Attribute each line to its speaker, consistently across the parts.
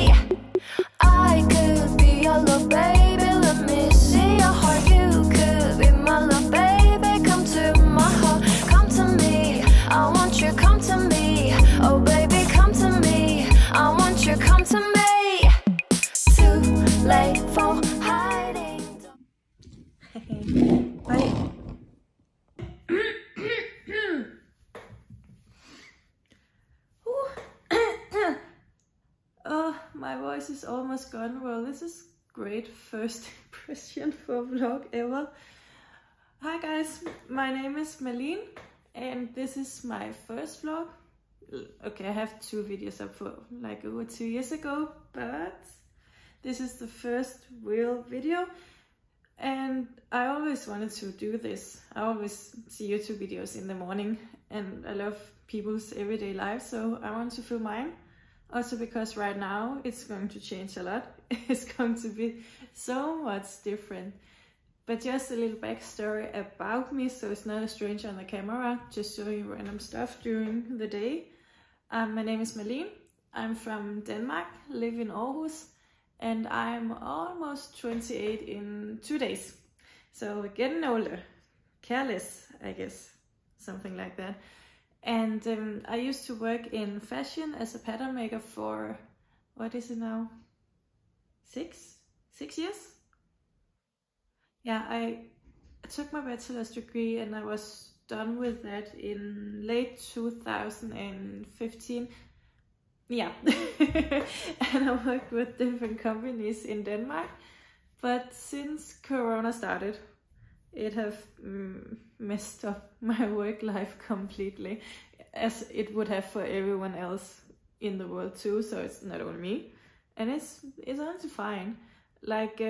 Speaker 1: I could be your love, baby. Let me see your heart. You could be my love, baby. Come to my heart, come to me. I want you, come to me. Oh, baby, come to me. I want you, come to me. Too late for hiding.
Speaker 2: Bye. Oh, my voice is almost gone. Well, this is great first impression for a vlog ever. Hi guys, my name is Malene and this is my first vlog. Okay, I have 2 videos up for like over 2 years ago, but this is the first real video. And I always wanted to do this. I always see YouTube videos in the morning and I love people's everyday life, so I want to film mine. Also because right now it's going to change a lot. It's going to be so much different. But just a little backstory about me, so it's not a stranger on the camera, just showing random stuff during the day. My name is Malene. I'm from Denmark, live in Aarhus, and I'm almost 28 in 2 days. So getting older, careless, I guess, something like that. And I used to work in fashion as a pattern maker for, what is it now? 6 years? Yeah, I took my bachelor's degree and I was done with that in late 2015. Yeah, and I worked with different companies in Denmark. But since Corona started, it have messed up my work life completely, as it would have for everyone else in the world too. So it's not only me, and it's honestly fine. Like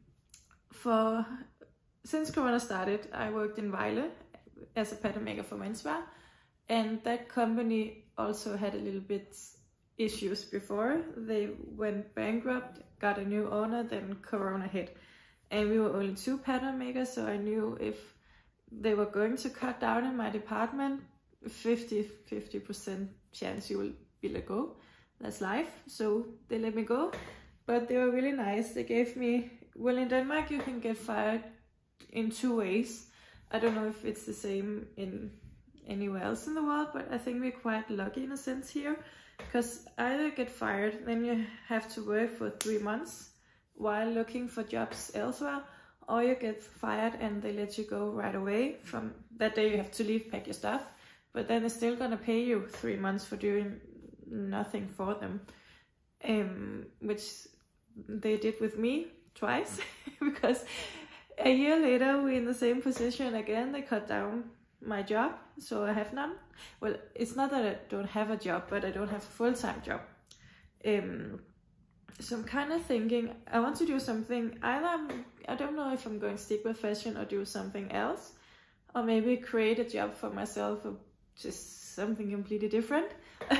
Speaker 2: since Corona started, I worked in Vejle as a pattern maker for menswear, and that company also had a little bit issues before. They went bankrupt, got a new owner, then Corona hit. And we were only 2 pattern makers, so I knew if they were going to cut down in my department, 50% chance you will be let go. That's life. So they let me go, but they were really nice. They gave me, well, in Denmark you can get fired in 2 ways. I don't know if it's the same in anywhere else in the world, but I think we're quite lucky in a sense here, because either get fired, then you have to work for 3 months while looking for jobs elsewhere, or you get fired and they let you go right away. From that day you have to leave, pack your stuff, but then they're still gonna pay you 3 months for doing nothing for them, which they did with me twice. Because a year later we're in the same position again. They cut down my job, so I have none. Well, it's not that I don't have a job, but I don't have a full-time job. So I'm kind of thinking I want to do something. Either I don't know if I'm going to stick with fashion or do something else, or maybe create a job for myself, or just something completely different.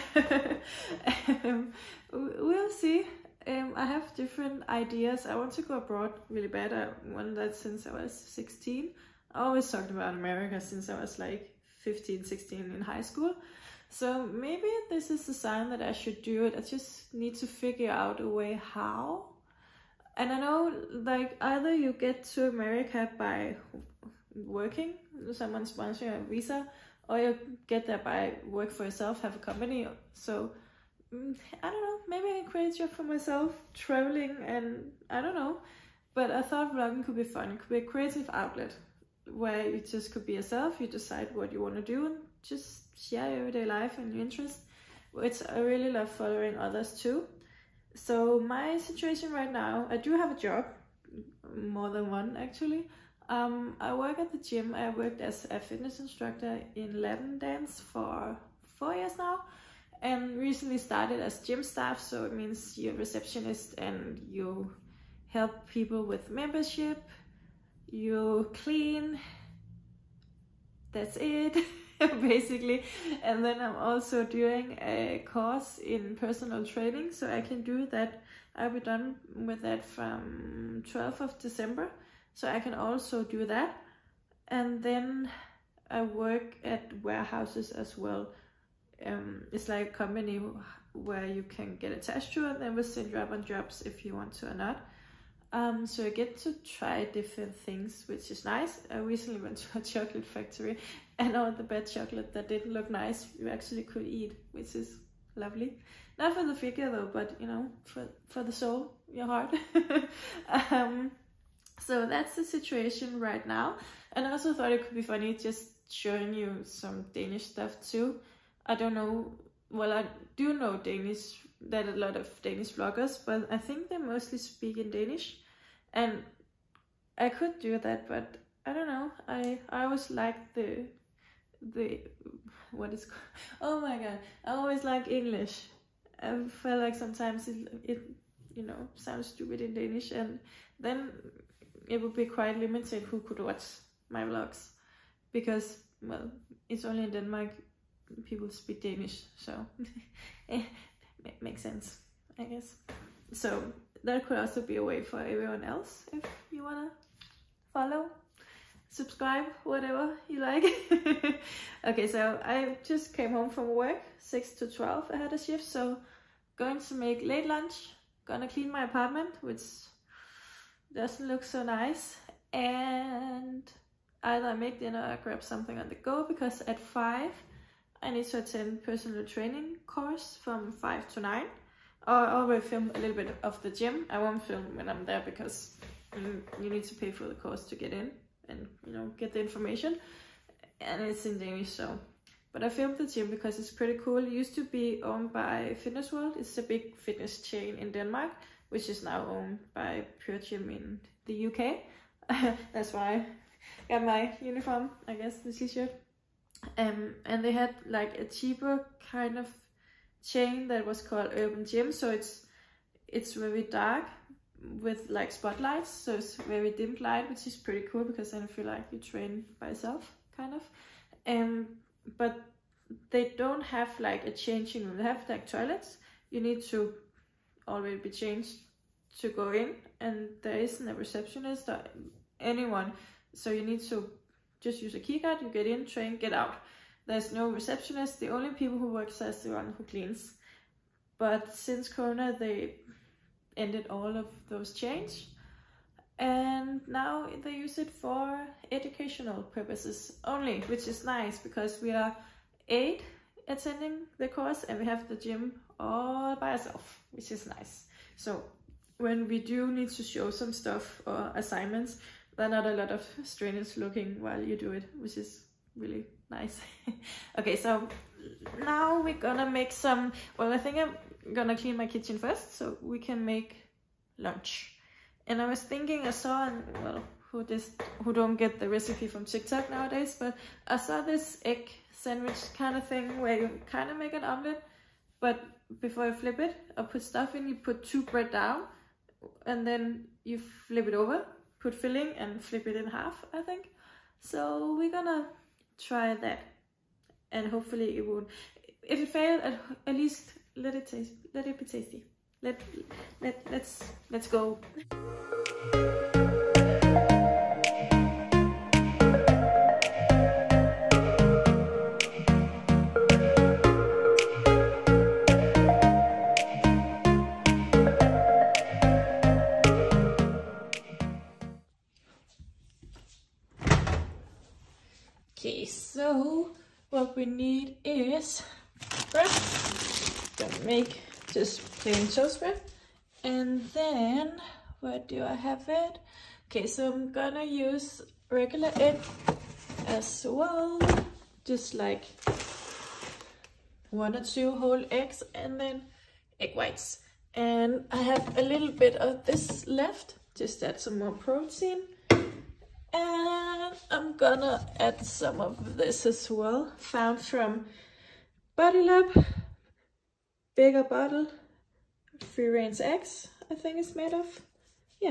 Speaker 2: We'll see. I have different ideas. I want to go abroad really bad. I wanted that since I was 16. I always talked about America since I was like 15, 16 in high school. So maybe this is the sign that I should do it. I just need to figure out a way how. And I know, like, either you get to America by working, someone sponsor you a visa, or you get there by work for yourself, have a company. So I don't know, maybe I can create a job for myself, traveling, and I don't know. But I thought vlogging could be fun. It could be a creative outlet where you just could be yourself. You decide what you want to do and just share your everyday life and your interests, which I really love following others too. So my situation right now, I do have a job, more than one actually. I work at the gym. I worked as a fitness instructor in Latin dance for 4 years now, and recently started as gym staff. So it means you're a receptionist and you help people with membership, you clean, that's it. Basically. And then I'm also doing a course in personal training, so I can do that. I'll be done with that from 12th of December, so I can also do that. And then I work at warehouses as well. It's like a company where you can get attached to, and then will send you up on jobs if you want to or not. So I get to try different things, which is nice. I recently went to a chocolate factory, and all the bad chocolate that didn't look nice you actually could eat, which is lovely. Not for the figure though, but you know, for the soul, your heart. So that's the situation right now. And I also thought it could be funny just showing you some Danish stuff too. I don't know, well, I do know Danish, that a lot of Danish vloggers, but I think they mostly speak in Danish. And I could do that, but I don't know. I always like the what is called, oh my god, I always like English. I feel like sometimes it you know, sounds stupid in Danish, and then it would be quite limited who could watch my vlogs, because, well, it's only in Denmark people speak Danish, so it makes sense, I guess. So that could also be a way for everyone else if you wanna follow, subscribe, whatever you like. Okay, so I just came home from work, 6 to 12 I had a shift, so going to make late lunch, gonna clean my apartment, which doesn't look so nice, and either I make dinner or grab something on the go, because at 5 I need to attend personal training course from 5 to 9. I will film a little bit of the gym. I won't film when I'm there, because you need to pay for the course to get in and, you know, get the information, and it's in Danish. So, but I filmed the gym because it's pretty cool. It used to be owned by Fitness World. It's a big fitness chain in Denmark, which is now owned by Pure Gym in the UK. That's why I got my uniform, I guess, the t-shirt. And they had like a cheaper kind of chain that was called Urban Gym. So it's very dark with like spotlights. So it's very dimmed light, which is pretty cool, because then I feel like you train by yourself, kind of. But they don't have like a changing room. They have like toilets. You need to already be changed to go in, and there isn't a receptionist or anyone, so you need to just use a keycard. You get in, train, get out. There's no receptionist. The only people who work is the one who cleans. But since Corona, they ended all of those chains, and now they use it for educational purposes only, which is nice, because we are 8 attending the course, and we have the gym all by ourselves, which is nice. So when we do need to show some stuff or assignments, there are not a lot of strangers looking while you do it, which is really nice. Okay, so now we're gonna make some, well, I think I'm gonna clean my kitchen first so we can make lunch. And I was thinking, I saw, well, who don't get the recipe from TikTok nowadays, but I saw this egg sandwich kind of thing where you kind of make an omelet, but before you flip it or put stuff in, you put 2 bread down, and then you flip it over, put filling, and flip it in half, I think. So we're gonna try that, and hopefully it won't. If it fails, at least let it be tasty. Let's go. Okay, so what we need is bread. Gonna make just plain toast bread, and then where do I have it? Okay, so I'm gonna use regular egg as well, just like 1 or 2 whole eggs, and then egg whites. And I have a little bit of this left, just add some more protein. And I'm gonna add some of this as well, found from Bodylab, bigger bottle, free range eggs, I think it's made of, yeah.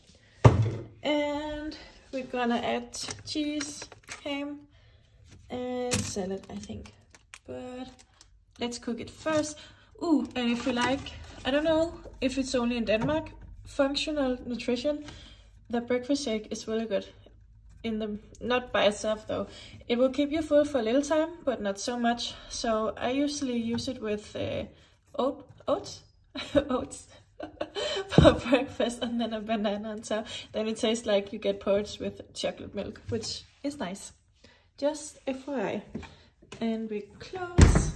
Speaker 2: And we're gonna add cheese, ham, and salad, I think. But let's cook it first. Ooh, and if you like, I don't know if it's only in Denmark, functional nutrition, the breakfast shake is really good. Not by itself though. It will keep you full for a little time, but not so much. So I usually use it with oats for breakfast, and then a banana on top. Then it tastes like you get porridge with chocolate milk, which is nice. Just FYI. And we close.